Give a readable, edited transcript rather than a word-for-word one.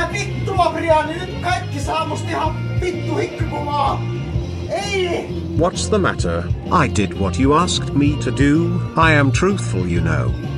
Mitä vittua, Brianni? Nyt kaikki saa musta ihan vittu hikkikuvaa. Ei! What's the matter? I did what you asked me to do. I am truthful, you know.